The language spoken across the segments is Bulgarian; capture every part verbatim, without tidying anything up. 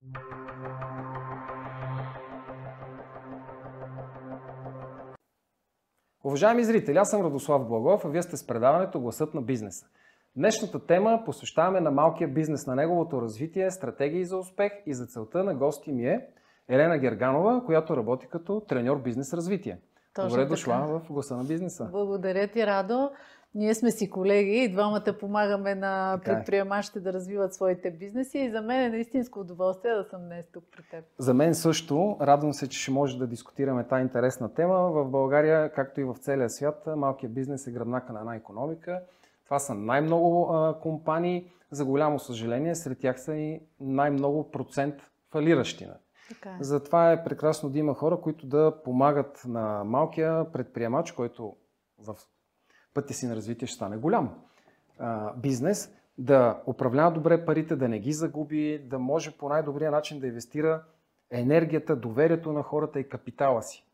Уважаеми зрители, аз съм Радослав Благов, а вие сте с предаването Гласът на бизнеса. Днешната тема посвещаваме на малкия бизнес, на неговото развитие, стратегии за успех, и за целта на гости ми е Елена Герганова, която работи като треньор бизнес развитие. Точно Добре така. Дошла в Гласа на бизнеса. Благодаря ти, Радо. Ние сме си колеги и двамата помагаме на предприемачите да развиват своите бизнеси, и за мен е наистинско удоволствие да съм днес тук при теб. За мен също. Радвам се, че ще може да дискутираме тази интересна тема. В България, както и в целия свят, малкият бизнес е гръбнака на една икономика. Това са най-много а, компании. За голямо съжаление, сред тях са и най-много процент фалиращи. Така е. Затова е прекрасно да има хора, които да помагат на малкия предприемач, който в пътя си на развитие ще стане голям а, бизнес, да управлява добре парите, да не ги загуби, да може по най-добрия начин да инвестира енергията, доверието на хората и капитала си.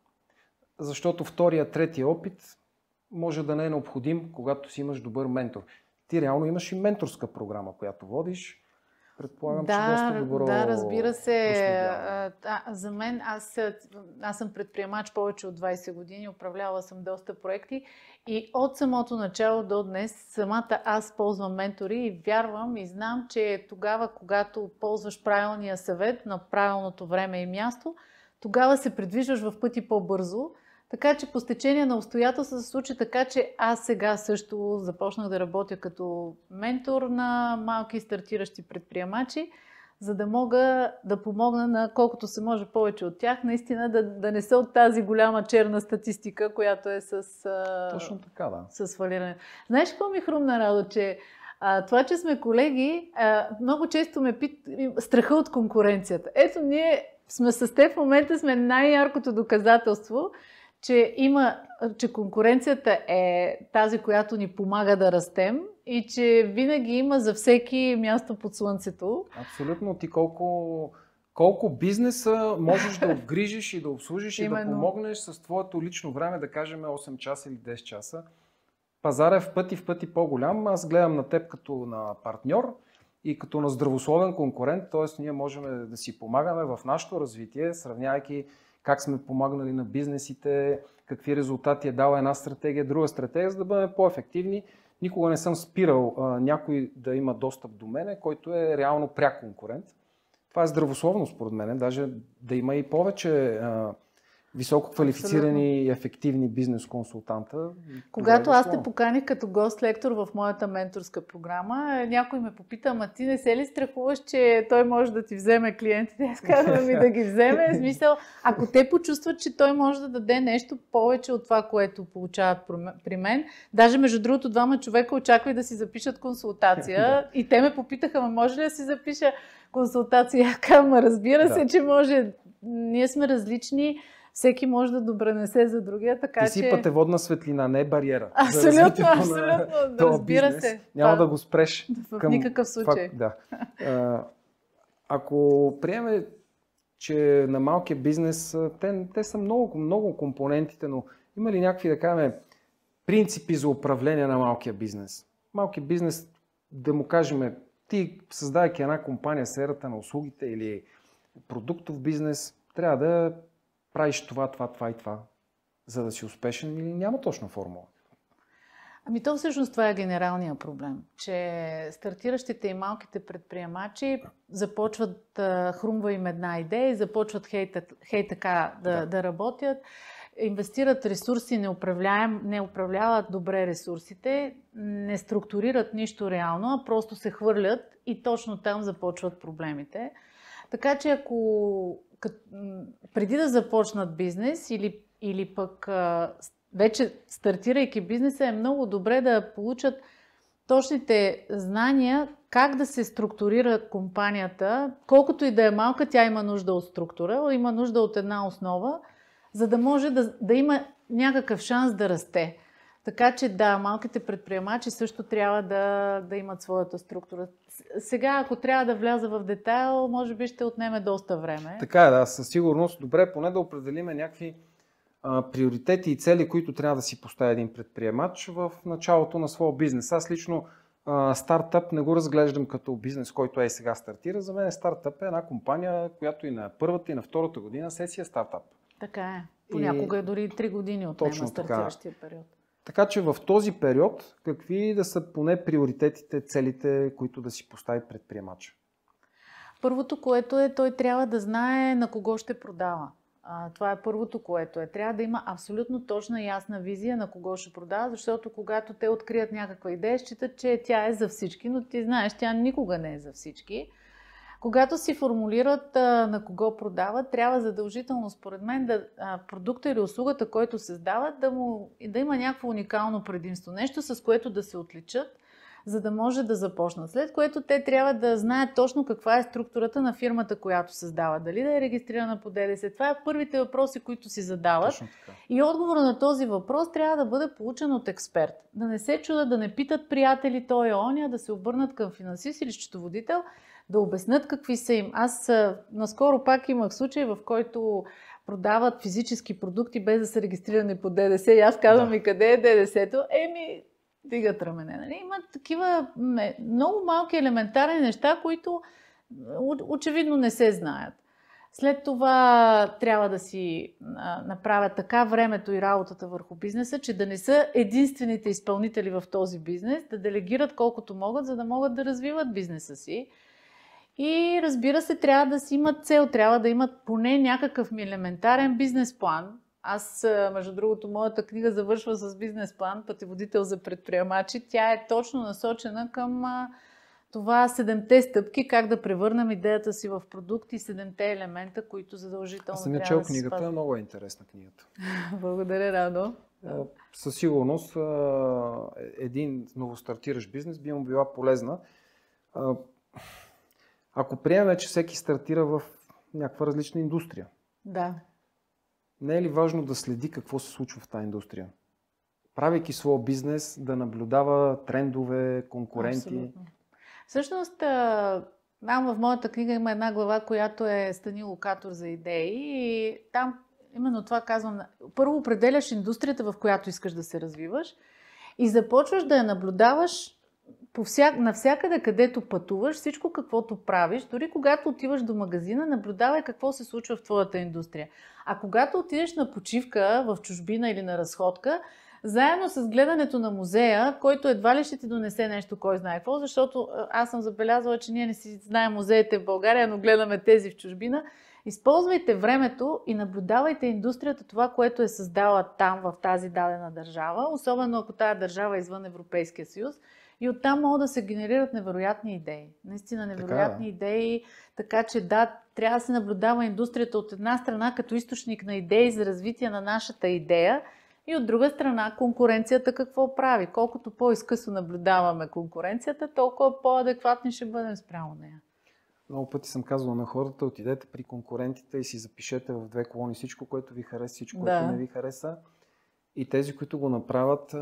Защото втория, третия опит може да не е необходим, когато си имаш добър ментор. Ти реално имаш и менторска програма, която водиш. Предполагам, да, че доста добро. Да, разбира се. А, а, за мен, аз, аз съм предприемач повече от двайсет години, управлявала съм доста проекти и от самото начало до днес самата аз ползвам ментори и вярвам и знам, че тогава, когато ползваш правилния съвет на правилното време и място, тогава се придвижваш в пъти по-бързо. Така че по стечение на обстоятелства се случи така, че аз сега също започнах да работя като ментор на малки стартиращи предприемачи, за да мога да помогна на колкото се може повече от тях, наистина да, да не са от тази голяма черна статистика, която е с, Точно така, да. с фалиране. Знаеш какво ми хрумна, Радо, че а, това, че сме колеги, а, много често ме пит страха от конкуренцията. Ето, ние сме с теб в момента, сме най-яркото доказателство, че има, че конкуренцията е тази, която ни помага да растем и че винаги има за всеки място под слънцето. Абсолютно. Ти колко, колко бизнеса можеш да обгрижиш и да обслужиш и Именно. да помогнеш с твоето лично време, да кажем осем часа или десет часа. Пазар е в пъти в пъти по-голям. Аз гледам на теб като на партньор и като на здравословен конкурент, т.е. ние можем да си помагаме в нашето развитие, сравнявайки как сме помагнали на бизнесите, какви резултати е дала една стратегия, друга стратегия, за да бъдем по-ефективни. Никога не съм спирал а, някой да има достъп до мене, който е реално пряк конкурент. Това е здравословно според мен, даже да има и повече а, високо квалифицирани и ефективни бизнес консултанта. Когато аз те поканих като гост-лектор в моята менторска програма, някой ме попита, ама ти не се ли страхуваш, че той може да ти вземе клиентите? Аз казвам ми да ги вземе. В смисъл, ако те почувстват, че той може да даде нещо повече от това, което получават при мен, даже между другото двама човека очаквай да си запишат консултация и те ме попитаха, ама може ли да си запиша консултация? Я казвам, разбира се, да. Че може. Ние сме различни. Всеки може да добренесе за другия, така че... Ти си че... пътеводна светлина, не бариера. Абсолютно, абсолютно. Да, разбира бизнес. се. Няма да, да го спреш. В към... никакъв случай. Факт, да. а, ако приеме, че на малкия бизнес, те, те са много, много компонентите, но има ли някакви, да кажем, принципи за управление на малкия бизнес? Малкият бизнес, да му кажем, ти създавайки една компания в сферата на услугите или продуктов бизнес, трябва да правиш това, това, това и това, за да си успешен, или няма точна формула? Ами то всъщност това е генералният проблем, че стартиращите и малките предприемачи започват да хрумва им една идея и започват хей, хей така да, да. да работят, инвестират ресурси, не, не управляват добре ресурсите, не структурират нищо реално, а просто се хвърлят и точно там започват проблемите. Така че ако преди да започнат бизнес или, или пък а, вече стартирайки бизнеса, е много добре да получат точните знания как да се структурира компанията. Колкото и да е малка, тя има нужда от структура, има нужда от една основа, за да може да, да има някакъв шанс да расте. Така че да, малките предприемачи също трябва да, да имат своята структура. Сега, ако трябва да вляза в детайл, може би ще отнеме доста време. Така е, да, със сигурност. Добре, поне да определим някакви а, приоритети и цели, които трябва да си постави един предприемач в началото на своя бизнес. Аз лично А, стартъп не го разглеждам като бизнес, който е сега стартира. За мен стартъп е една компания, която и на първата и на втората година сесия стартъп. Така е. Понякога и дори три години отнема стартиращия период. Така че в този период какви да са поне приоритетите, целите, които да си постави предприемача? Първото, което е, той трябва да знае на кого ще продава. А, това е първото, което е. Трябва да има абсолютно точна и ясна визия на кого ще продава, защото когато те открият някаква идея, считат, че тя е за всички, но ти знаеш, тя никога не е за всички. Когато си формулират а, на кого продават, трябва задължително, според мен, да а, продукта или услугата, който създават, да, му, да има някакво уникално предимство. Нещо, с което да се отличат, за да може да започнат. След което те трябва да знаят точно каква е структурата на фирмата, която създават. Дали да е регистрирана по ДДС. Това е първите въпроси, които си задават. И отговор на този въпрос трябва да бъде получен от експерт. Да не се чудят, да не питат приятели, той е оня, да се обърнат към финансист или счетоводител, да обяснят какви са им. Аз а, наскоро пак имах случай, в който продават физически продукти без да са регистрирани по ДДС. И аз казвам, да. И къде е ДДС-то? Еми, дигат рамене. Нали? Има такива много малки елементарни неща, които очевидно не се знаят. След това трябва да си направят така времето и работата върху бизнеса, че да не са единствените изпълнители в този бизнес, да делегират колкото могат, за да могат да развиват бизнеса си. И разбира се, трябва да си имат цел, трябва да имат поне някакъв елементарен бизнес план. Аз, между другото, моята книга завършва с бизнес план, Пътеводител за предприемачи. Тя е точно насочена към това седемте стъпки, как да превърнем идеята си в продукт и седемте елемента, които задължително трябва да се спазват. Аз съм я чел книгата, много е интересна книгата. Благодаря, Радо. Със сигурност един новостартиращ бизнес би му била полезна. Ако приемем, че всеки стартира в някаква различна индустрия. Да. Не е ли важно да следи какво се случва в тази индустрия? Правейки своя бизнес, да наблюдава трендове, конкуренти. Абсолютно. Всъщност, там в моята книга има една глава, която е Стани локатор за идеи. И там именно това казвам. Първо определяш индустрията, в която искаш да се развиваш и започваш да я наблюдаваш по вся... навсякъде, където пътуваш, всичко каквото правиш, дори когато отиваш до магазина, наблюдавай какво се случва в твоята индустрия. А когато отидеш на почивка в чужбина или на разходка, заедно с гледането на музея, който едва ли ще ти донесе нещо, кой знае какво, защото аз съм забелязала, че ние не си знаем музеите в България, но гледаме тези в чужбина. Използвайте времето и наблюдавайте индустрията, това, което е създала там, в тази дадена държава, особено ако тази държава е извън Европейския съюз. И оттам могат да се генерират невероятни идеи. Наистина невероятни така, идеи. Така че да, трябва да се наблюдава индустрията от една страна като източник на идеи за развитие на нашата идея и от друга страна конкуренцията какво прави. Колкото по-изкъсно наблюдаваме конкуренцията, толкова по-адекватни ще бъдем спрямо нея. Много пъти съм казвал на хората, отидете при конкурентите и си запишете в две колони всичко, което ви хареса, всичко, да. което не ви хареса. И тези, които го направят,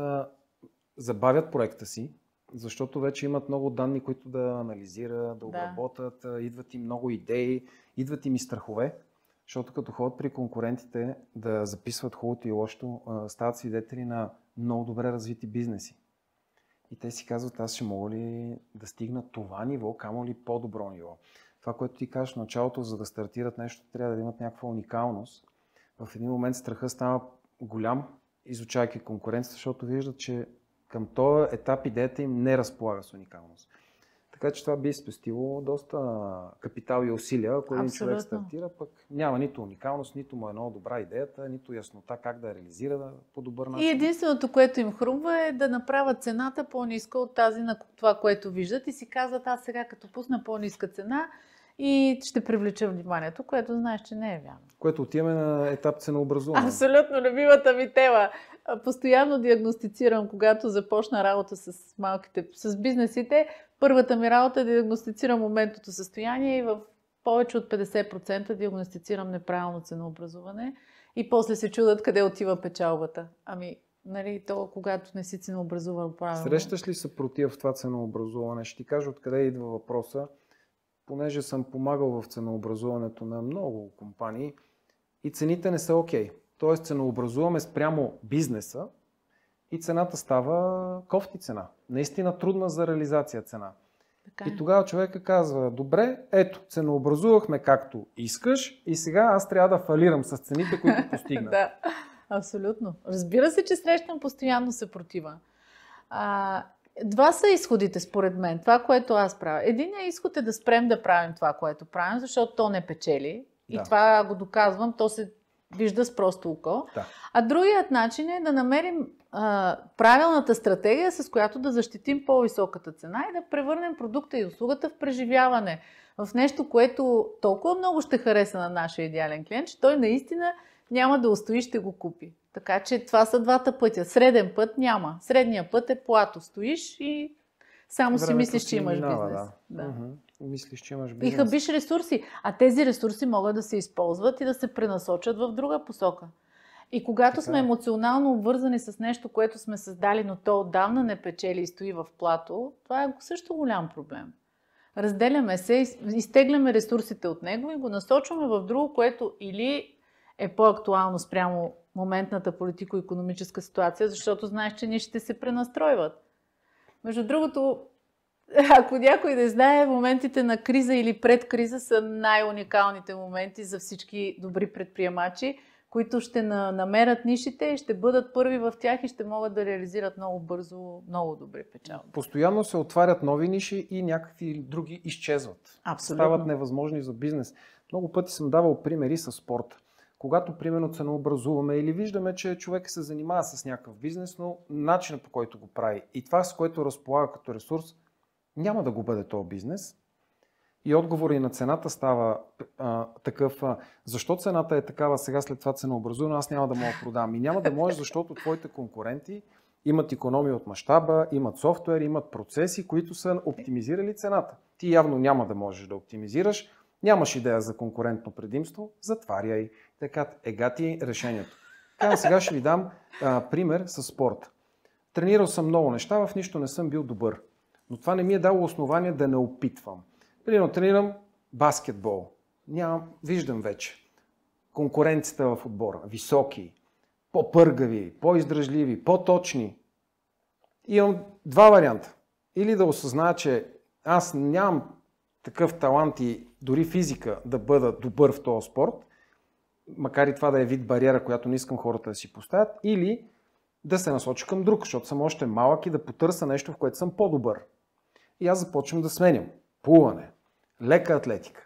забавят проекта си, защото вече имат много данни, които да анализират, да обработят, да. идват им много идеи, идват им и страхове, защото като ходят при конкурентите да записват хубавото и лошото, стават свидетели на много добре развити бизнеси. И те си казват, аз ще мога ли да стигна това ниво, камо ли по-добро ниво. Това, което ти кажеш в началото, за да стартират нещо, трябва да имат някаква уникалност. В един момент страха става голям, изучайки конкуренцията, защото виждат, че към този етап идеята им не разполага с уникалност. Така че това би спестило доста капитал и усилия, ако един човек стартира, пък няма нито уникалност, нито му е много добра идеята, нито яснота как да реализира по добър начин. И единственото, което им хрумва е да направят цената по-ниска от тази на това, което виждат и си казват, аз сега като пусна по-ниска цена и ще привлеча вниманието, което знаеш, че не е вярно. Което отиваме на етап ценообразуване. Абсолютно, любимата ми тема. Постоянно диагностицирам, когато започна работа с малките, с бизнесите. Първата ми работа е да диагностицирам моментното състояние и в повече от петдесет процента диагностицирам неправилно ценообразуване и после се чудат къде отива печалбата. Ами, нали, то когато не си ценообразувал правилно. Срещаш ли съпротива в това ценообразуване? Ще ти кажа откъде идва въпроса. Понеже съм помагал в ценообразуването на много компании и цените не са окей. Тоест ценообразуваме спрямо бизнеса и цената става кофти цена. Наистина трудна за реализация цена. Така И е. тогава човека казва, добре, ето, ценообразувахме както искаш и сега аз трябва да фалирам с цените, които постигнах. Да, абсолютно. Разбира се, че срещам постоянно съпротива. А, два са изходите, според мен. Това, което аз правя. Единият изход е да спрем да правим това, което правим, защото то не печели. И Да. това го доказвам, то се вижда с просто око. Да. А другият начин е да намерим а, правилната стратегия, с която да защитим по-високата цена и да превърнем продукта и услугата в преживяване. В нещо, което толкова много ще хареса на нашия идеален клиент, че той наистина няма да устои, ще го купи. Така че това са двата пътя. Среден път няма. Средният път е плато. Стоиш и само си Времето мислиш, си че имаш минава, бизнес. Да. Да. Мгм. Мислиш, че имаш И бизнес. хабиш ресурси. А тези ресурси могат да се използват и да се пренасочат в друга посока. И когато Така сме е. емоционално обвързани с нещо, което сме създали, но то отдавна не печели и стои в плато, това е също голям проблем. Разделяме се, из- изтегляме ресурсите от него и го насочваме в друго, което или е по-актуално спрямо моментната политико-икономическа ситуация, защото знаеш, че нишите се пренастройват. Между другото, ако някой не знае, моментите на криза или пред криза са най-уникалните моменти за всички добри предприемачи, които ще на- намерят нишите, ще бъдат първи в тях и ще могат да реализират много бързо, много добри печалби. Постоянно се отварят нови ниши и някакви други изчезват. Абсолютно. Стават невъзможни за бизнес. Много пъти съм давал примери с спорта. Когато, примерно, ценообразуваме или виждаме, че човек се занимава с някакъв бизнес, но начинът, по който го прави и това, с което разполага като ресурс, няма да го бъде този бизнес. И отговор и на цената става а, такъв, а, защо цената е такава сега след това ценообразуване, аз няма да мога да продам. И няма да можеш, защото твоите конкуренти имат икономия от мащаба, имат софтуер, имат процеси, които са оптимизирали цената. Ти явно няма да можеш да оптимизираш, нямаш идея за конкурентно предимство, затваряй. Така, ега ти решението. Така, сега ще ви дам а, пример с спорта. Тренирал съм много неща, в нищо не съм бил добър. Но това не ми е дало основание да не опитвам. Примерно тренирам баскетбол. Нямам, виждам вече. Конкуренцията в отбора. Високи, по-пъргави, по-издръжливи, по-точни. И имам два варианта. Или да осъзная, че аз нямам такъв талант и дори физика да бъда добър в този спорт, макар и това да е вид бариера, която не искам хората да си поставят, или да се насоча към друг, защото съм още малък и да потърся нещо, в което съм по-добър. И аз започвам да сменям. Плуване, лека атлетика.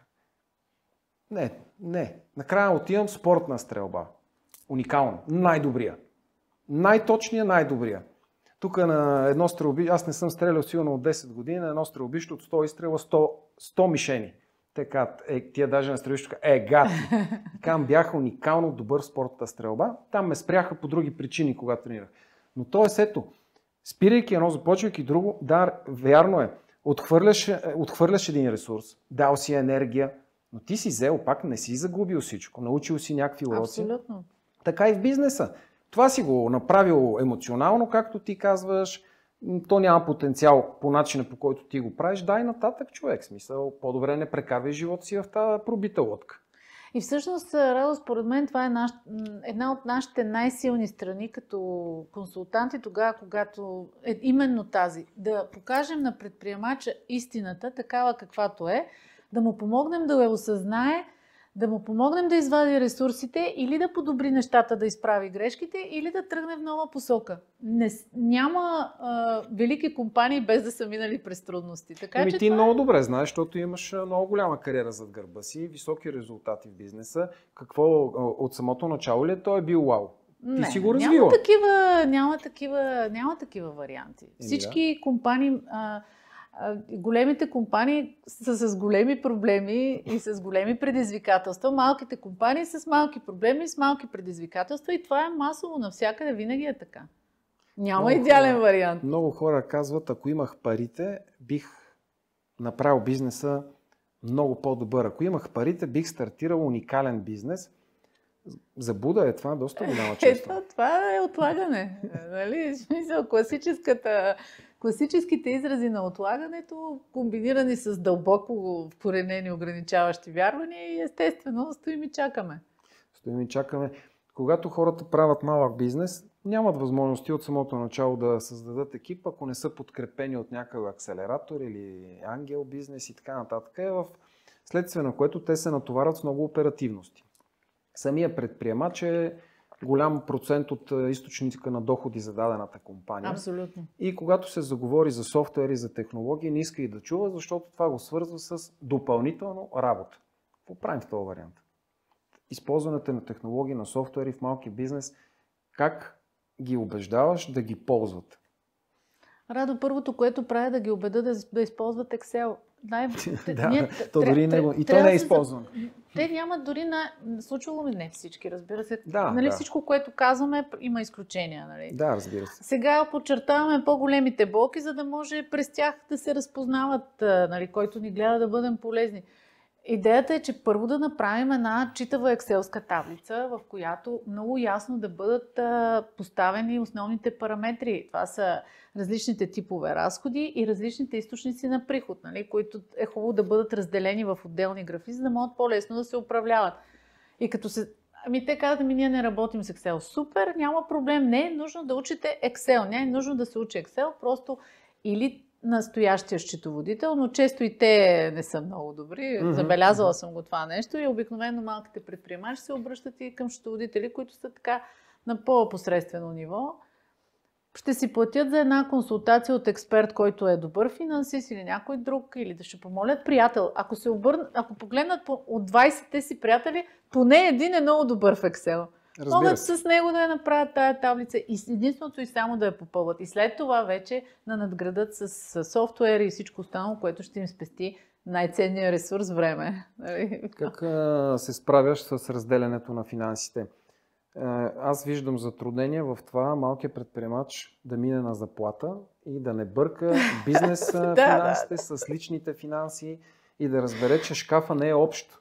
Не, не. Накрая отивам в спортна стрелба. Уникално. Най-добрия. Най-точния, най-добрия. Тук на едно стрелби, аз не съм стрелял сигурно от десет години, на едно стрелбище от сто изстрела сто, сто мишени. Така, е, тия даже на стрелбището е гати. Там бях уникално добър в спортната стрелба. Там ме спряха по други причини, когато тренирах. Но то е сето. Спирайки едно, започвайки друго, да, вярно е. Отхвърляш, отхвърляш един ресурс, дал си енергия, но ти си взел, пак не си загубил всичко, научил си някакви уроци. Абсолютно. Така и в бизнеса. Това си го направил емоционално, както ти казваш, то няма потенциал по начина, по който ти го правиш, дай нататък човек. Смисъл, по-добре не прекарвай живота си в тази пробита лодка. И всъщност, Радо, според мен това е наш, една от нашите най-силни страни като консултанти тогава, когато е именно тази. Да покажем на предприемача истината, такава каквато е, да му помогнем да я осъзнае, да му помогнем да извади ресурсите или да подобри нещата, да изправи грешките, или да тръгне в нова посока. Не, няма а, велики компании без да са минали през трудности. Така, Еми че ти това... много добре знаеш, защото имаш много голяма кариера зад гърба си, високи резултати в бизнеса. Какво от самото начало ли е, той е бил вау? Ти Не, си го развила. Няма такива, няма такива, няма такива варианти. Еми, Всички компании, а, а, големите компании са с големи проблеми и с големи предизвикателства. Малките компании са с малки проблеми и с малки предизвикателства. И това е масово навсякъде, винаги е така. Няма Много идеален хора, вариант. Много хора казват, ако имах парите, бих направил бизнеса много по-добър. Ако имах парите, бих стартирал уникален бизнес. За Буда е това доста голяма чест. Ето, това е отлагане. Нали? В смисъл, класическата, класическите изрази на отлагането, комбинирани с дълбоко вкоренени ограничаващи вярвания и естествено стоим и чакаме. Стоим и чакаме. Когато хората правят малък бизнес, нямат възможности от самото начало да създадат екип, ако не са подкрепени от някакъв акселератор или ангел бизнес и така нататък, е в следствие на което те се натоварят с много оперативности. Самия предприемач е голям процент от източника на доходи за дадената компания. Абсолютно. И когато се заговори за софтуер и за технологии, не иска и да чува, защото това го свързва с допълнително работа. Какво правим в този вариант? Използването на технологии, на софтуери в малки бизнес, как ги убеждаваш да ги ползват? Радо, първото, което правя, да ги убеда да, да използват Excel. Най- да, ние, то дори тря, не, и то не е използвано. Те нямат дори на... Случвало ми не всички, разбира се. Да, нали, да. Всичко, което казваме, има изключения. Нали? Да, разбира се. Сега подчертаваме по-големите блоки, за да може през тях да се разпознават, нали, който ни гледа, да бъдем полезни. Идеята е, че първо да направим една читава екселска таблица, в която много ясно да бъдат а, поставени основните параметри. Това са различните типове разходи и различните източници на приход, нали, които е хубаво да бъдат разделени в отделни графи, за да могат по-лесно да се управляват. И като се... Ами те казват, ами ние не работим с Excel. Супер, няма проблем. Не е нужно да учите Excel. Не е нужно да се учи Excel, просто или настоящия счетоводител, но често и те не са много добри. Mm-hmm. Забелязала съм го това нещо и обикновено малките предприемачи се обръщат и към счетоводители, които са така на по-посредствено ниво. Ще си платят за една консултация от експерт, който е добър финансист или някой друг, или да ще помолят приятел. Ако се обърнат, ако погледнат от двайсетте си приятели, поне един е много добър в Excel. Разбира Могат се. с него да я направят тая таблица и единственото и само да я попълват. И след това вече да надградат с, с софтуер и всичко останало, което ще им спести най-ценния ресурс време. Как а, се справяш с разделянето на финансите? А, аз виждам затруднение в това малкият предприемач да мине на заплата и да не бърка бизнеса, да, финансите да. с личните финанси и да разбере, че шкафа не е общ.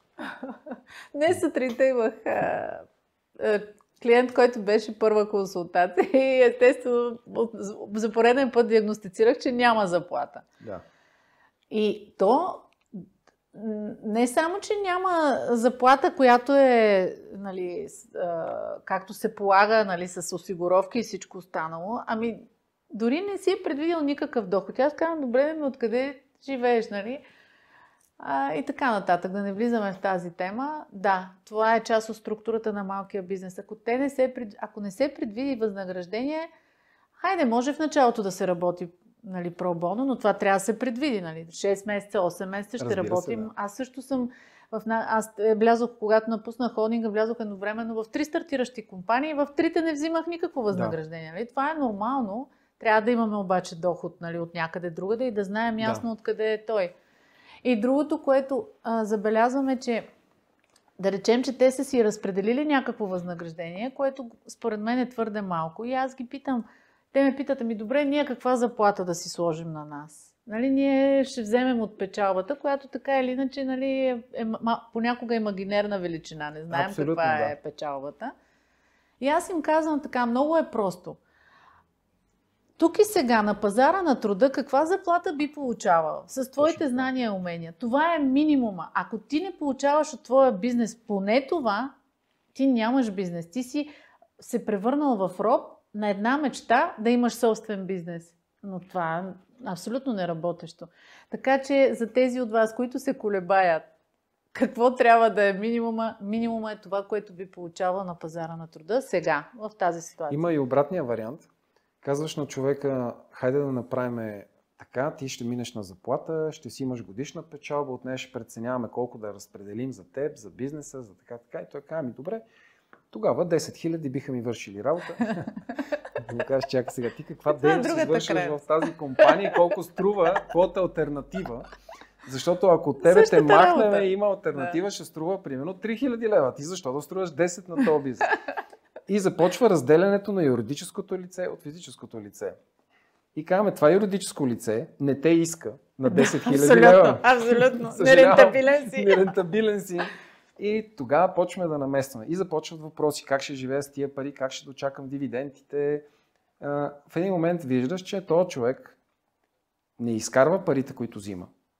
Днес сутринта имах а, а, клиент, който беше първа консултация и естествено за пореден път диагностицирах, че няма заплата. Да. И то не само, че няма заплата, която е, нали, както се полага, нали, с осигуровки и всичко останало, ами дори не си е предвидил никакъв доход. Аз казвам, добре, ми откъде живееш, нали? А, и така нататък, да не влизаме в тази тема. Да, това е част от структурата на малкия бизнес. Ако, те не се, ако не се предвиди възнаграждение, хайде, може в началото да се работи, нали, пробоно, но това трябва да се предвиди. Нали. шест месеца, осем месеца ще Разбира работим. се, да. Аз също съм... В... Аз влязох, когато напуснах холдинга, влязох едновременно в три стартиращи компании и в трите не взимах никакво възнаграждение. Да. Нали. Това е нормално. Трябва да имаме обаче доход, нали, от някъде другаде и да знаем ясно да. Откъде е той. И другото, което а, забелязваме, че да речем, че те са си разпределили някакво възнаграждение, което според мен е твърде малко. И аз ги питам, те ме питат, ами добре, ние каква заплата да си сложим на нас? Нали, ние ще вземем от печалбата, която така или иначе, нали, е, е, понякога е имагинерна величина. Не знаем абсолютно, каква да. Е печалбата. И аз им казвам така, много е просто. Тук и сега на пазара на труда каква заплата би получавал с твоите точно знания и умения? Това е минимума. Ако ти не получаваш от твоя бизнес поне това, ти нямаш бизнес. Ти си се превърнал в роб на една мечта да имаш собствен бизнес. Но това е абсолютно неработещо. Така че за тези от вас, които се колебаят, какво трябва да е минимума? Минимума е това, което би получавал на пазара на труда сега, в тази ситуация. Има и обратния вариант. Казваш на човека, хайде да направим така, ти ще минеш на заплата, ще си имаш годишна печалба, от нея ще преценяваме колко да разпределим за теб, за бизнеса, за така, така. И той казва, ми добре, тогава десет хиляди биха ми вършили работа. Да му кажеш, чакай сега, ти каква дейност извършваш в тази компания, колко струва, каквото е алтернатива. Защото ако тебе същата те махнем и има алтернатива, да. Ще струва примерно три хиляди лева. Ти защо да струваш десет на този бизнес? И започва разделянето на юридическото лице от физическото лице. И казваме, това юридическо лице не те иска на десет хиляди лева. Абсолютно, нерентабилен си. Нерентабилен си. И тогава почваме да наместваме. И започват въпроси, как ще живея с тия пари, как ще дочакам дивидендите. В един момент виждаш, че този човек не изкарва парите, които взима,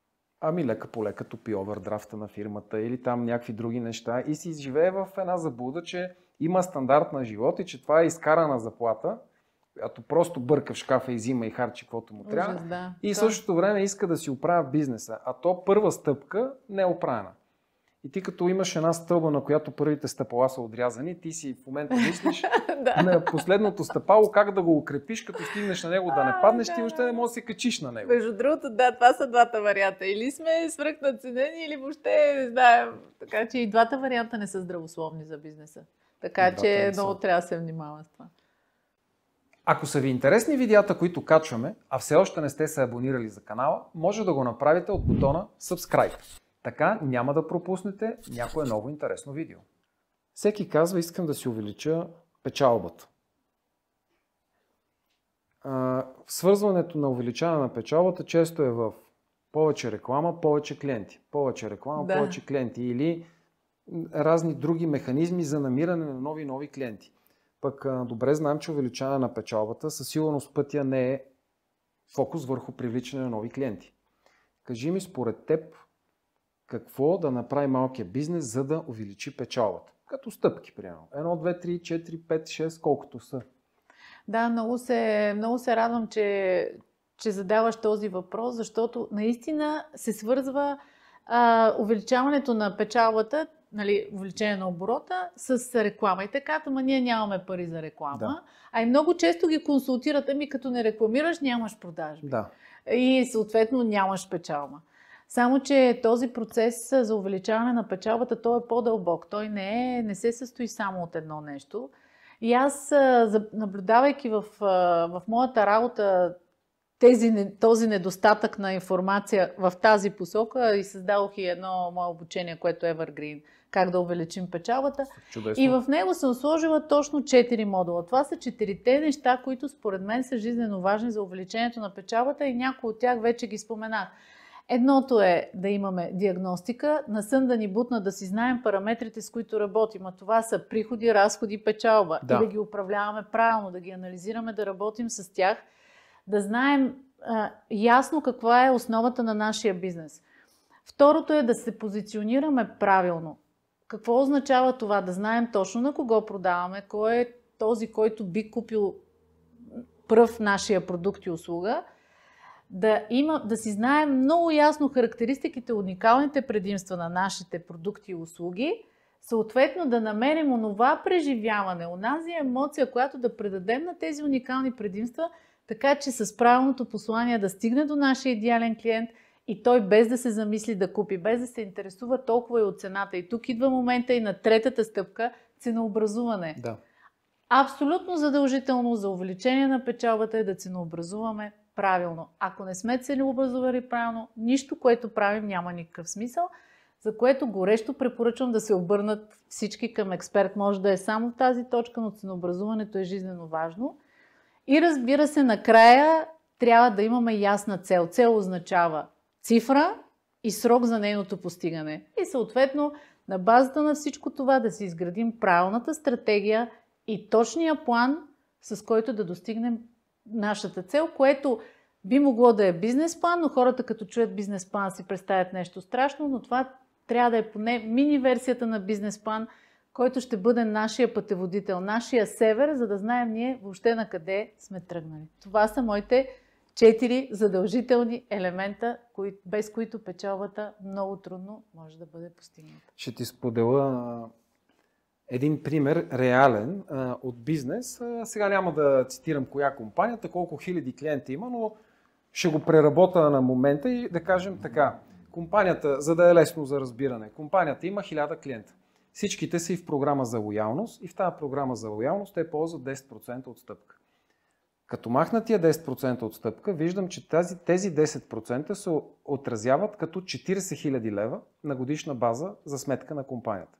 ами лека по лека топи овърдрафта на фирмата или там някакви други неща и си живее в една заблуда, че има стандарт на живот и че това е изкарана заплата, която просто бърка в шкафа и взима и харчи каквото му трябва. Ужас, да. И в същото време иска да си оправя бизнеса, а то първа стъпка не е оправена. И ти като имаш една стълба, на която първите стъпала са отрязани, ти си в момента мислиш на последното стъпало как да го укрепиш, като стигнеш на него да не паднеш, ти още не можеш да се качиш на него. Между другото, да, това са двата варианта. Или сме свръхнадценени, или въобще не знаем. Така че и двата варианта не са здравословни за бизнеса. Така че много трябва да се внимава с това. Ако са ви интересни видеята, които качваме, а все още не сте се абонирали за канала, може да го направите от бутона Subscribe. Така няма да пропуснете някое ново интересно видео. Всеки казва, искам да си увелича печалбата. А, свързването на увеличаване на печалбата често е в повече реклама, повече клиенти. Повече реклама, да. повече клиенти или разни други механизми за намиране на нови нови клиенти. Пък добре знаем, че увеличаване на печалбата със сигурност пътя не е фокус върху привличане на нови клиенти. Кажи ми според теб какво да направи малкият бизнес, за да увеличи печалбата. Като стъпки, примерно. едно, две, три, четири, пет, шест, колкото са. Да, много се, много се радвам, че, че задаваш този въпрос, защото наистина се свързва а, увеличаването на печалбата, нали, увеличение на оборота с реклама. И така, ама ние нямаме пари за реклама. Да. А и много често ги консултират, ами като не рекламираш, нямаш продажби. Да. И съответно нямаш печалба. Само, че този процес за увеличаване на печалбата, той е по-дълбок. Той не, е, не се състои само от едно нещо. И аз, наблюдавайки в, в моята работа тези, този недостатък на информация в тази посока, и създадох и едно мое обучение, което е Evergreen, как да увеличим печалбата. Чудесно. И в него съм сложила точно четири модула. Това са четирите неща, които според мен са жизненно важни за увеличението на печалбата и някои от тях вече ги споменах. Едното е да имаме диагностика, на сън да ни бутна да си знаем параметрите, с които работим. А това са приходи, разходи, печалба. Да. И да ги управляваме правилно, да ги анализираме, да работим с тях, да знаем а, ясно каква е основата на нашия бизнес. Второто е да се позиционираме правилно. Какво означава това? Да знаем точно на кого продаваме, кой е този, който би купил пръв нашия продукт и услуга. Да, има, да си знаем много ясно характеристиките, уникалните предимства на нашите продукти и услуги, съответно да намерим онова преживяване, онази емоция, която да предадем на тези уникални предимства, така че с правилното послание да стигне до нашия идеален клиент и той без да се замисли да купи, без да се интересува толкова и от цената. И тук идва момента и на третата стъпка – ценообразуване. Да. Абсолютно задължително за увеличение на печалбата е да ценообразуваме правилно. Ако не сме ценообразували правилно, нищо, което правим, няма никакъв смисъл, за което горещо препоръчвам да се обърнат всички към експерт. Може да е само в тази точка, но ценообразуването е жизненно важно. И разбира се, накрая трябва да имаме ясна цел. Цел означава цифра и срок за нейното постигане. И съответно, на базата на всичко това да си изградим правилната стратегия и точния план, с който да достигнем нашата цел, което би могло да е бизнес план, но хората като чуят бизнес план си представят нещо страшно, но това трябва да е поне мини версията на бизнес план, който ще бъде нашия пътеводител, нашия север, за да знаем ние въобще на къде сме тръгнали. Това са моите четири задължителни елемента, без които печалбата много трудно може да бъде постигната. Ще ти споделя един пример, реален, от бизнес. Сега няма да цитирам коя компанията, колко хиляди клиенти има, но ще го преработа на момента и да кажем така. Компанията, за да е лесно за разбиране, компанията има хиляда клиента. Всичките са и в програма за лоялност и в тази програма за лоялност те ползват десет процента отстъпка. Като махна тия десет процента отстъпка, виждам, че тази, тези десет процента се отразяват като четиридесет хиляди лева на годишна база за сметка на компанията.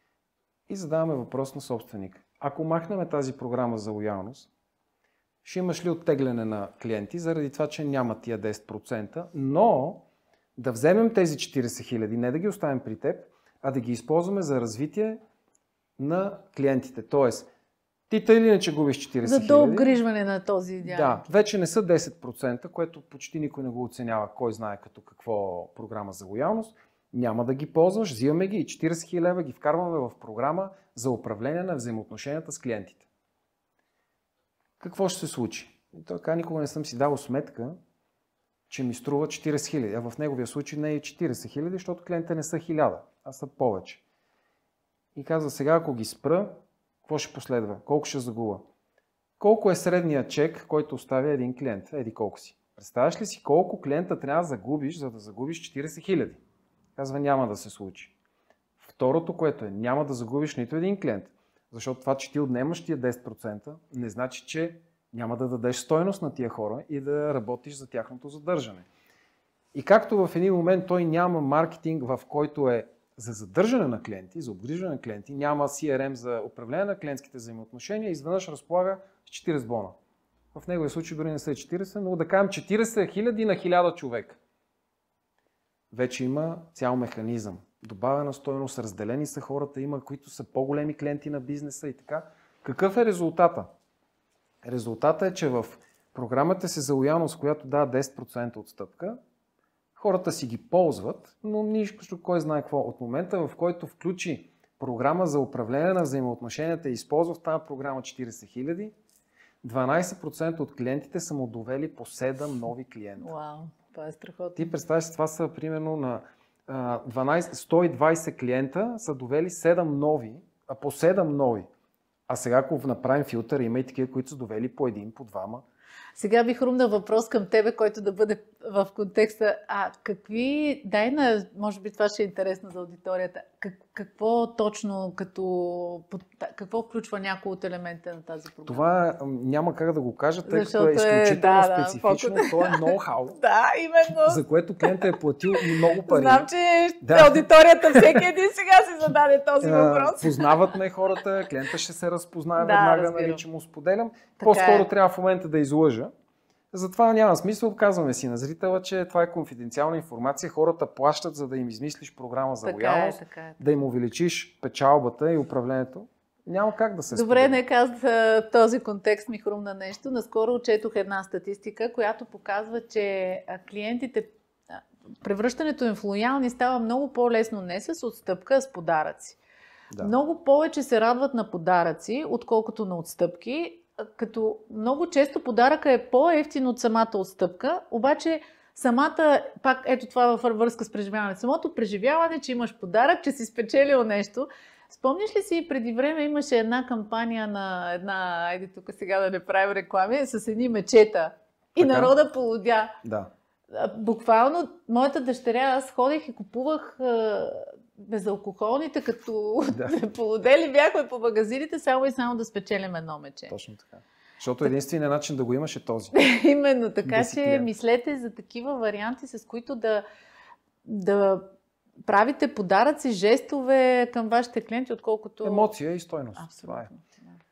И задаваме въпрос на собственика. Ако махнем тази програма за лоялност, ще имаш ли оттегляне на клиенти заради това, че няма тия десет процента, но да вземем тези четиридесет хиляди, не да ги оставим при теб, а да ги използваме за развитие на клиентите. Тоест, Ти тъй или иначе губиш четирийсет За хиляди. дообгрижване на този идеал. Да, вече не са десет процента, което почти никой не го оценява, кой знае като какво програма за лоялност. Няма да ги ползваш, взимаме ги и четирийсет хиляди лева ги вкарваме в програма за управление на взаимоотношенията с клиентите. Какво ще се случи? И така никога не съм си дал сметка, че ми струва четирийсет хиляди, а в неговия случай не е четирийсет хиляди, защото клиентите не са хиляда, а са повече. И казва, сега ако ги спра, какво ще последва? Колко ще загуба? Колко е средният чек, който оставя един клиент? Еди колко си. Представяш ли си колко клиента трябва да загубиш, за да загубиш четирийсет хиляди? Казва, няма да се случи. Второто, което е, няма да загубиш нито един клиент. Защото това, че ти отнемаш тия десет процента, не значи, че няма да дадеш стойност на тия хора и да работиш за тяхното задържане. И както в един момент той няма маркетинг, в който е за задържане на клиенти, за обгрижване на клиенти, няма Си Ар Ем за управление на клиентските взаимоотношения, изведнъж разполага с четирийсет бона. В неговия случай дори не са четирийсет, но да кажем четирийсет хиляди на хиляда човека. Вече има цял механизъм. Добавена стойност, разделени са хората, има, които са по-големи клиенти на бизнеса и така. Какъв е резултата? Резултата е, че в програмата си за лоялност, която дава десет процента отстъпка, хората си ги ползват, но нищо, кой знае какво. От момента, в който включи програма за управление на взаимоотношенията и използва в тази програма четирийсет хиляди, дванайсет процента от клиентите са му довели по седем нови клиента. Вау, това е страхотно. Ти представяш, това са примерно на дванайсет, сто и двайсет клиента са довели седем нови, а по седем нови. А сега, ако направим филтър, има и такива, които са довели по един, по двама. Сега би хрумна въпрос към тебе, който да бъде в контекста. А какви, дай на, може би това ще е интересно за аудиторията, как, какво точно, като, какво включва някои от елементите на тази програма? Това няма как да го кажа, тъй като е Защото е, изключително да, да, специфично. фокус. То е ноу-хау, Да, именно. за което клиентът е платил много пари. Знам, че Да. аудиторията всеки един сега си зададе този въпрос. Познават ме хората, клиента ще се разпознае Да, веднага, разбирам. нали, че му споделям. Така По-скоро е. трябва в момента да излъжа. Затова няма смисъл. Казваме си на зрителя, че това е конфиденциална информация. Хората плащат, за да им измислиш програма за Така е, лоялност, така е. да им увеличиш печалбата и управлението. Няма как да се Добре, сподели. нека аз в този контекст ми хрумна нещо. Наскоро четох една статистика, която показва, че а, клиентите, а, превръщането им в лоялни става много по-лесно не с отстъпка, а с подаръци. Да. Много повече се радват на подаръци, отколкото на отстъпки, а, като много често подаръка е по-евтин от самата отстъпка, обаче самата, пак ето това във връзка с преживяването, самото преживяване, че имаш подарък, че си спечелил нещо. Спомниш ли си, преди време имаше една кампания на една, айде тук сега да не правим реклами, с едни мечета и Така. народа полудя. Да. А, Буквално, моята дъщеря, аз ходех и купувах а, безалкохолните, като Да. полудели бяхме по магазините, само и само да спечелим едно мече. Точно така. Защото единственият начин да го имаш е този. Именно, така Да си че клиент. мислете за такива варианти, с които да, да правите подаръци, жестове към вашите клиенти, отколкото... Емоция и стойност. Това е. Абсолютно.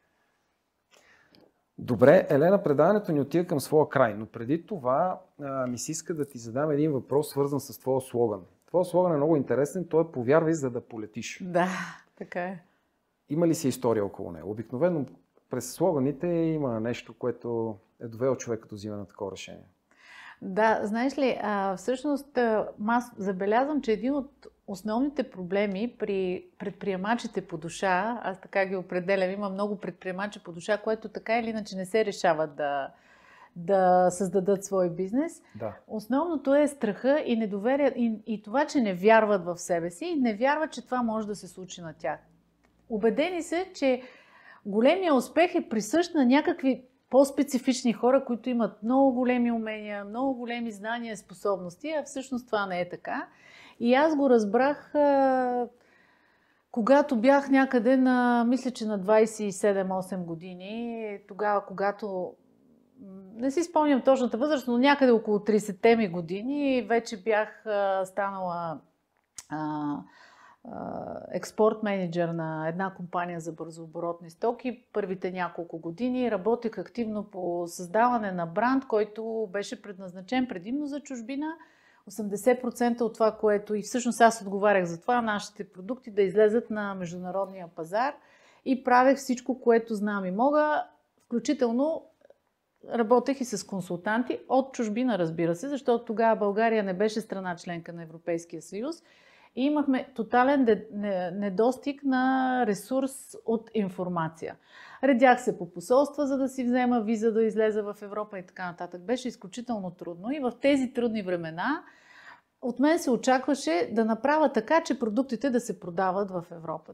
Добре, Елена, предаването ни отива към своя край, но преди това а, ми се иска да ти задам един въпрос, свързан с твоя слоган. Твоя слоган е много интересен, той е "Повярвай, за да полетиш". Да, така е. Има ли си история около него? Обикновено през слоганите има нещо, което е довело човека до взимане на такова решение. Да, знаеш ли, а, всъщност а, аз забелязвам, че един от основните проблеми при предприемачите по душа, аз така ги определям, има много предприемачи по душа, които така или иначе не се решават да, да създадат свой бизнес. Да. Основното е страха и недоверие и, и това, че не вярват в себе си и не вярват, че това може да се случи на тях. Убедени се, че големия успех е присъщ на някакви по-специфични хора, които имат много големи умения, много големи знания и способности, а всъщност това не е така. И аз го разбрах, а, когато бях някъде на, мисля, че на двайсет и седем-осем години, тогава, когато, не си спомням точната възраст, но някъде около трийсетте ми години, вече бях а, станала а, експорт менеджер на една компания за бързооборотни стоки. Първите няколко години работех активно по създаване на бранд, който беше предназначен предимно за чужбина. осемдесет процента от това, което и всъщност аз отговарях за това, нашите продукти да излезат на международния пазар. и правех всичко, което знам и мога, включително работех и с консултанти от чужбина, разбира се, защото тогава България не беше страна членка на Европейския съюз и имахме тотален недостиг на ресурс от информация. Редях се по посолства, за да си взема виза да излеза в Европа и така нататък. Беше изключително трудно и в тези трудни времена от мен се очакваше да направя така, че продуктите да се продават в Европа.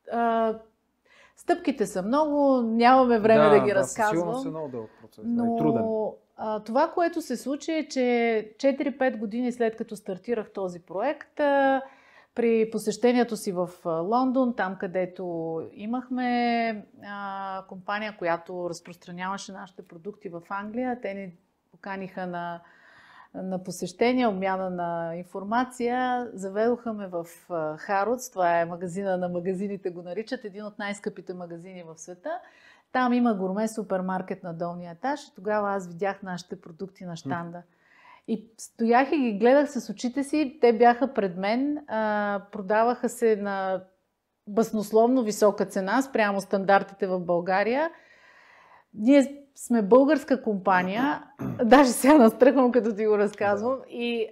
Стъпките са много, нямаме време да, да ги да, разказвам. Сигурно са много дълъг процес, но, е труден. А, това, което се случи е, че четири-пет години след като стартирах този проект, а, при посещението си в Лондон, там където имахме а, компания, която разпространяваше нашите продукти в Англия, те ни поканиха на на посещение, обмяна на информация. Заведоха ме в Harrods, това е магазина на магазините, го наричат, един от най-скъпите магазини в света. Там има гурме супермаркет на долния етаж и тогава аз видях нашите продукти на щанда. И стоях и ги гледах с очите си, те бяха пред мен, продаваха се на баснословно висока цена спрямо стандартите в България. Ние сме българска компания, даже сега настръхвам, като ти го разказвам, да. И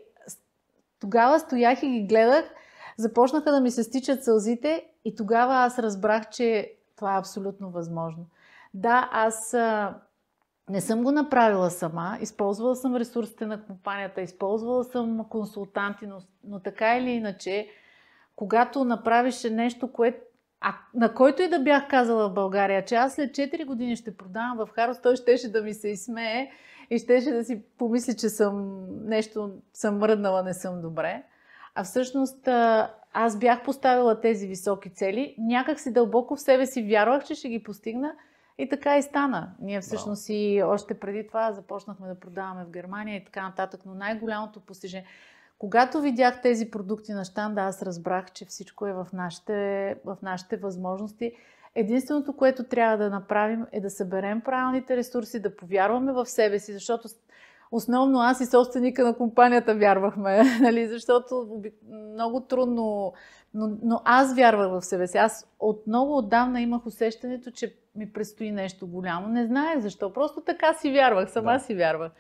тогава стоях и ги гледах, започнаха да ми се стичат сълзите и тогава аз разбрах, че това е абсолютно възможно. Да, аз а, не съм го направила сама, използвала съм ресурсите на компанията, използвала съм консултанти, но, но така или иначе, когато направиш нещо, което А на който и да бях казала в България, че аз след четири години ще продавам в Harrods, той щеше да ми се изсмее и щеше да си помисли, че съм нещо, съм мръднала, не съм добре. А всъщност аз бях поставила тези високи цели, някак си дълбоко в себе си вярвах, че ще ги постигна и така и стана. Ние всъщност wow. и още преди това започнахме да продаваме в Германия и така нататък, но най-голямото постижение... Когато видях тези продукти на щанда, аз разбрах, че всичко е в нашите, в нашите възможности. Единственото, което трябва да направим, е да съберем правилните ресурси, да повярваме в себе си, защото основно аз и собственика на компанията вярвахме, нали? Защото много трудно, но, но аз вярвах в себе си. Аз от много отдавна имах усещането, че ми предстои нещо голямо. Не знаех защо, просто така си вярвах, сама да. си вярвах.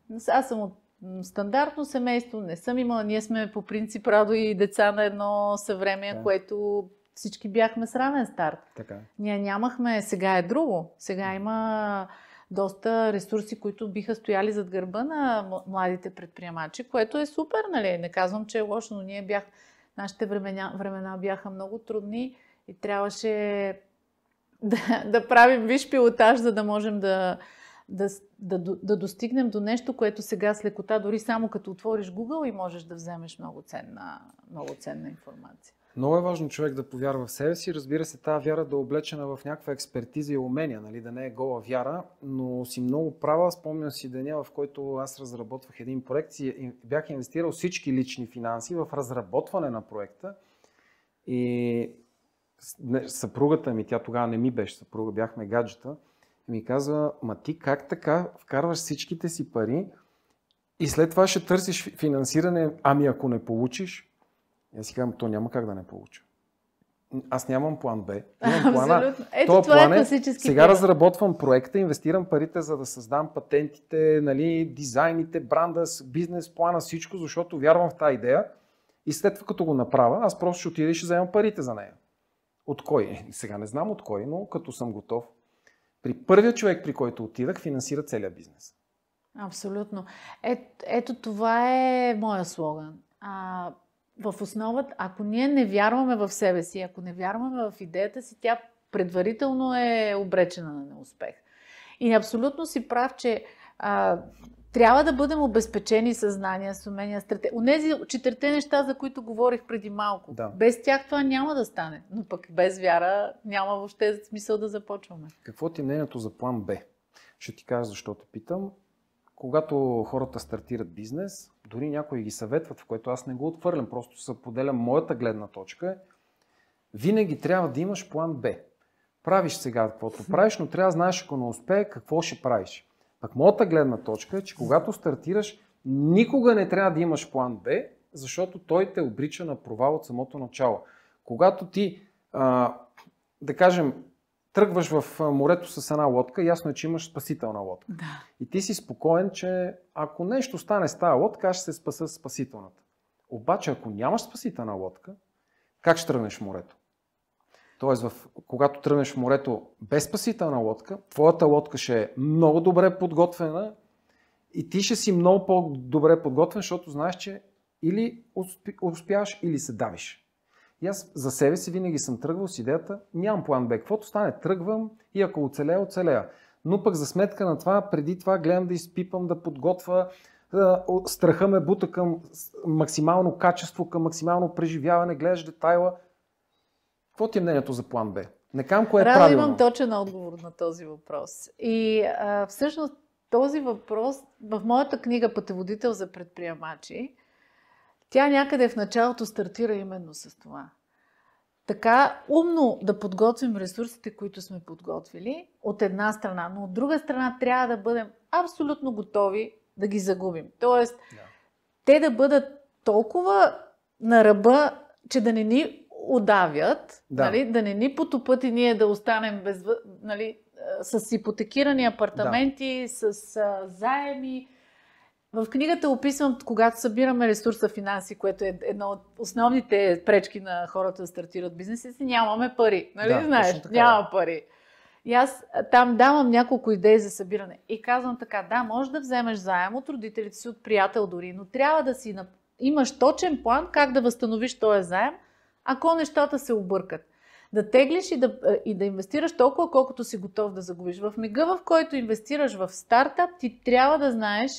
Аз съм от стандартно семейство, не съм имала. Ние сме по принцип Радо и деца на едно съвремие, да. което всички бяхме с равен старт. Така. Ние нямахме, сега е друго. Сега има доста ресурси, които биха стояли зад гърба на младите предприемачи, което е супер, нали? Не казвам, че е лошо, но ние бях, нашите времена, времена бяха много трудни и трябваше да, да правим висш пилотаж, за да можем да Да, да, да достигнем до нещо, което сега с лекота, дори само като отвориш Google и можеш да вземеш много ценна, много ценна информация. Много е важно човек да повярва в себе си. Разбира се, тази вяра да е облечена в някаква експертиза и умения, нали? Да не е гола вяра, но си много права. Спомням си деня, в който аз разработвах един проект и бях инвестирал всички лични финанси в разработване на проекта и съпругата ми, тя тогава не ми беше съпруга, бяхме гаджета, ми каза, ма ти как така вкарваш всичките си пари и след това ще търсиш финансиране, ами ако не получиш? И аз си казвам, то няма как да не получа. Аз нямам план Б. Имам плана. Ето това план е класически. Сега план. Разработвам проекта, инвестирам парите, за да създам патентите, нали, дизайните, бранда, бизнес плана, всичко, защото вярвам в тази идея. И след това като го направя, аз просто ще отида и ще взема парите за нея. От кой? Сега не знам от кой, но като съм готов. При първия човек, при който отидах, финансира целият бизнес. Абсолютно. Е, ето това е моя слоган. А, в основата, ако ние не вярваме в себе си, ако не вярваме в идеята си, тя предварително е обречена на неуспех. И абсолютно си прав, че а, трябва да бъдем обезпечени със знания, с умения, стратегия. Онези четирите неща, за които говорих преди малко. Да. Без тях това няма да стане. Но пък без вяра няма въобще смисъл да започваме. Какво ти е мнението за план Б? Ще ти кажа защо те питам. Когато хората стартират бизнес, дори някои ги съветват, в което аз не го отвърлям, просто се поделям моята гледна точка. Винаги трябва да имаш план Б. Правиш сега каквото правиш, но трябва да знаеш, ако не успее, какво ще правиш. Пък моята гледна точка е, че когато стартираш, никога не трябва да имаш план Б, защото той те обрича на провал от самото начало. Когато ти, а, да кажем, тръгваш в морето с една лодка, ясно е, че имаш спасителна лодка. Да. И ти си спокоен, че ако нещо стане с тази лодка, аз ще се спаса с спасителната. Обаче, ако нямаш спасителна лодка, как ще тръгнеш в морето? Тоест, в, когато тръгнеш в морето без спасителна лодка, твоята лодка ще е много добре подготвена и ти ще си много по-добре подготвен, защото знаеш, че или успяваш, или се давиш. И аз за себе си винаги съм тръгвал с идеята, нямам план Б, каквото стане, тръгвам и ако оцелея, оцелея. Но пък за сметка на това, преди това гледам да изпипам, да подготвя, страха ме бута към максимално качество, към максимално преживяване, гледаш детайла. Какво ти е мнението за план Б? Не кам кое е Радо, правилно. имам точен отговор на този въпрос. И а, всъщност този въпрос в моята книга "Пътеводител за предприемачи", тя някъде в началото стартира именно с това. Така умно да подготвим ресурсите, които сме подготвили, от една страна, но от друга страна трябва да бъдем абсолютно готови да ги загубим. Тоест, да. те да бъдат толкова на ръба, че да не ни удавят, да, нали, да не ни потопат и ние да останем без, нали, с ипотекирани апартаменти, да. с а, заеми. В книгата описвам, когато събираме ресурса финанси, което е едно от основните пречки на хората да стартират бизнеси си, нямаме пари. Нали да, знаеш? Няма пари. И аз там давам няколко идеи за събиране. И казвам така, да, можеш да вземеш заем от родителите си, от приятел дори, но трябва да си имаш точен план как да възстановиш този заем, ако нещата се объркат. Да теглиш и да, и да инвестираш толкова, колкото си готов да загубиш. В мига, в който инвестираш в стартап, ти трябва да знаеш,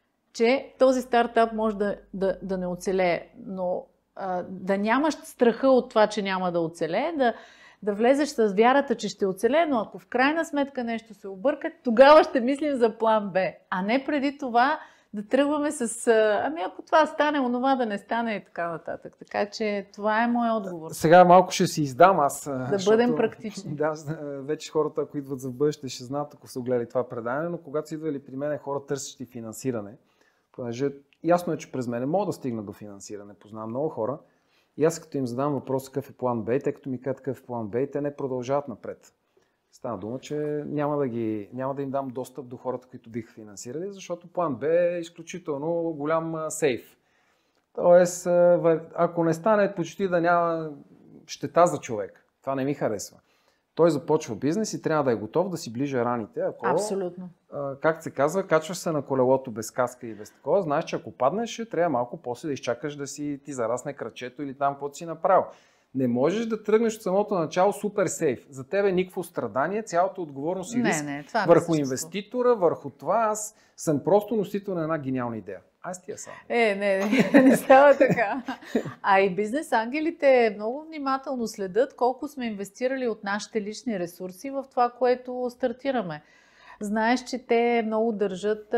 че този стартап може да, да, да не оцелее, но а, да нямаш страха от това, че няма да оцелее, да, да влезеш с вярата, че ще оцелее, но ако в крайна сметка нещо се обърка, тогава ще мислим за план Б, а не преди това да тръгваме с ами ако това стане, онова да не стане и така нататък. Така че това е моят отговор. Сега малко ще си издам аз. Да защото, бъдем практични. Да, вече хората, ако идват за бъдеще, ще знаят, ако са гледали това предаване, но когато са идвали при мен хора, търсещи финансиране, понеже ясно е, че през мене мога да стигна до финансиране. Познавам много хора и аз като им задам въпрос какъв е план Б, те като ми кажат какъв е план Б, те не продължават напред. Стана дума, че няма да, ги, няма да им дам достъп до хората, които биха финансирали, защото план Б е изключително голям сейф. Тоест, ако не стане, почти да няма щета за човек. Това не ми харесва. Той започва бизнес и трябва да е готов да си ближа раните. Ако, абсолютно. Както се казва, качваш се на колелото без каска и без такова, знаеш, че ако паднеш, ще трябва малко после да изчакаш да си ти зарасне крачето или там, каквото си направил. Не можеш да тръгнеш от самото начало супер сейф. За тебе никакво страдание, цялата отговорност и риск не, не, върху инвеститора, върху това. Аз съм просто носител на една гениална идея. Аз ти я сам. Е, не, не, не става така. А и бизнес ангелите много внимателно следят колко сме инвестирали от нашите лични ресурси в това, което стартираме. Знаеш, че те много държат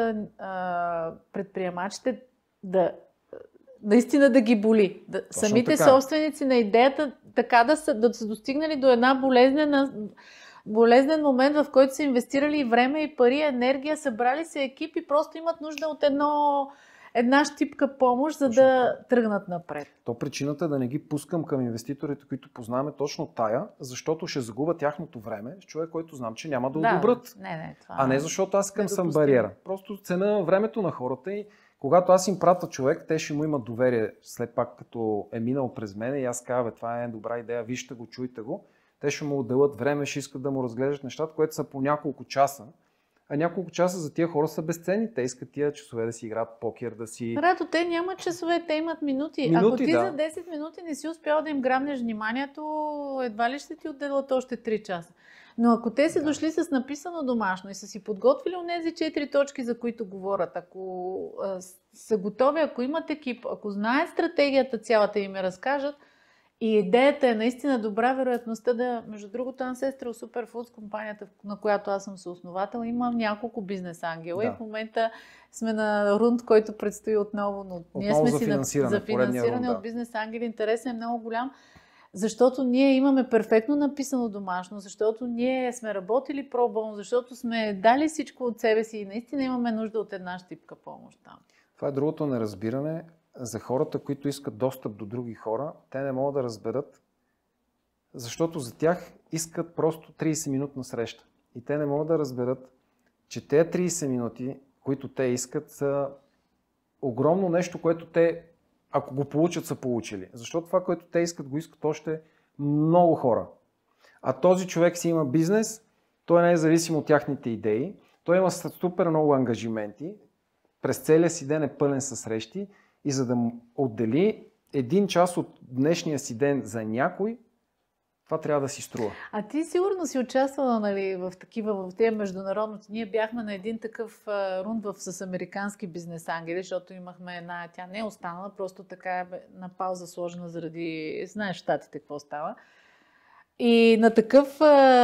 а, предприемачите да наистина да ги боли. Да, самите така. Собственици на идеята така да са, да са достигнали до една болезнена, болезнен момент, в който са инвестирали и време, и пари, и енергия, събрали се екип и просто имат нужда от едно, една щипка помощ, за точно да така. Тръгнат напред. То причината да не ги пускам към инвеститорите, които познаваме точно тая, защото ще загубя тяхното време с човек, който знам, че няма да, да одобрят. Не, не, това а не защото аз към съм бариера. Просто цена времето на хората и когато аз им пратя човек, те ще му имат доверие след пак като е минал през мене и аз казвам, това е добра идея, вижте го, чуйте го. Те ще му отделят време, ще искат да му разглеждат нещата, което са по няколко часа. А няколко часа за тия хора са безценни. Те искат тия часове да си играят покер, да си... Радо, те нямат часове, те имат минути. минути Ако ти да. за десет минути не си успял да им грабнеш вниманието, едва ли ще ти отделят още три часа. Но ако те са да. дошли с написано домашно и са си подготвили онези четири точки, за които говорят, ако а, са готови, ако имат екип, ако знаят стратегията цялата им я разкажат и идеята е наистина добра, вероятността да, между другото, Ancestral Superfoods, компанията, на която аз съм съосновател, има няколко бизнес ангела да. И в момента сме на рунд, който предстои отново, но отново ние сме за си финансиране, за финансиране рунд, да. От бизнес ангели. Интересът е много голям. Защото ние имаме перфектно написано домашно, защото ние сме работили пробон, защото сме дали всичко от себе си и наистина имаме нужда от една щипка помощ там. Това е другото неразбиране. За хората, които искат достъп до други хора, те не могат да разберат Защото за тях искат просто трийсет минутна среща. И те не могат да разберат, че тези трийсет минути, които те искат, са огромно нещо, което те, ако го получат, са получили. Защото това, което те искат, го искат още много хора. А този човек си има бизнес, той не е зависим от тяхните идеи, той има супер много ангажименти, през целия си ден е пълен със срещи и за да му отдели един час от днешния си ден за някой, това трябва да си струва. А ти сигурно си участвала, нали, в такива, в тези международности. Ние бяхме на един такъв а, рунд в, с американски бизнес ангели, защото имахме една, тя не е останала, просто така е на пауза сложена заради, знаеш, щатите какво става. И на такъв а,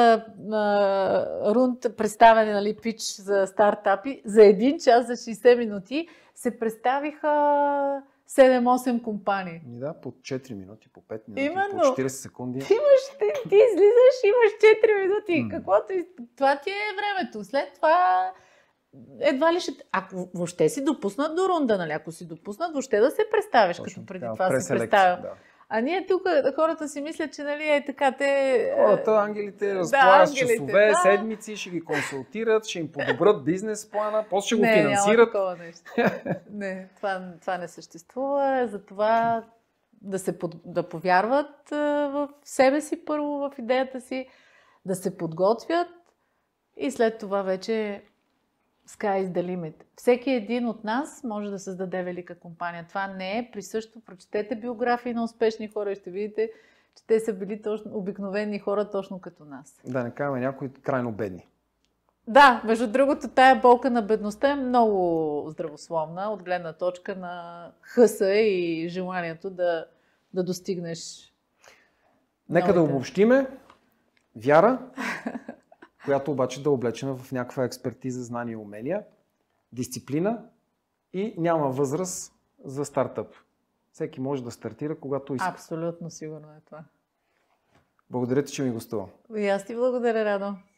а, рунд представяне, нали, пич за стартапи, за един час, за шейсет минути, се представиха седем-осем компании. Да, по четири минути, по пет минути, Именно. по четирийсет секунди. Ти, имаш, ти, ти излизаш, имаш четири минути. Mm. Каквото, това ти е времето. След това едва ли ще... Ако въобще си допуснат до рунда, нали? Ако си допуснат, въобще да се представиш, Точно, като преди да, това се преселекция, представя. да. А ние тук, хората си мислят, че нали е така, те... Хората, ангелите, разполагат с ангелите, часове, да. седмици, ще ги консултират, ще им подобрят бизнес плана, после ще го не, финансират. няма такова нещо. Не, това, това не съществува. Затова да се под, да повярват а, в себе си първо, в идеята си, да се подготвят и след това вече sky is the limit. Всеки един от нас може да създаде велика компания. Това не е присъщо. Прочетете биографии на успешни хора и ще видите, че те са били точно обикновени хора, точно като нас. Да не кажем някои крайно бедни. Да, между другото, тая болка на бедността е много здравословна от гледна точка на хъса и желанието да, да достигнеш. Нека да новите. обобщиме. Вяра, която обаче да е облечена в някаква експертиза, знания и умения, дисциплина и няма възраст за стартъп. Всеки може да стартира, когато иска. Абсолютно сигурно е това. Благодаря ти, че ми гостува. И аз ти благодаря, Радо.